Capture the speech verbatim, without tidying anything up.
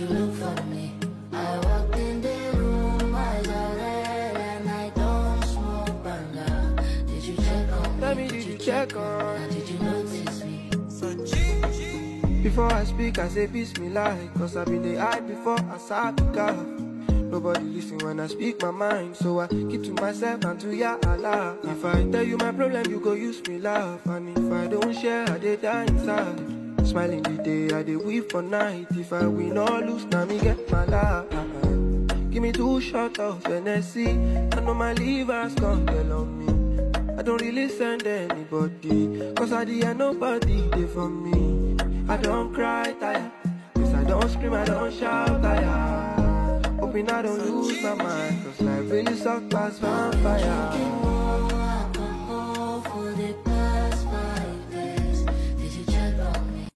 you look for me? I walked in the room, eyes are red, and I don't smoke banga. Did you check on me? Tell me, did you check on? Now did you notice me? Before I speak, I say Bismillah, cause I've been the hide before I start to cough. Nobody listen when I speak my mind, so I keep to myself and to Ya Allah. If I tell you my problem, you go use me laugh, and if I don't share, I dey die inside. Smiling the day, I dey weep for night. If I win or lose, now me get my laugh. Give me two shots of Hennessy, I know my liver's gone tell on me. I don't really send anybody, cause at the end nobody dey for me. I don't cry tired, yes I don't scream, I don't shout tired. Hoping I don't lose my mind, cause life really sucks past vampire.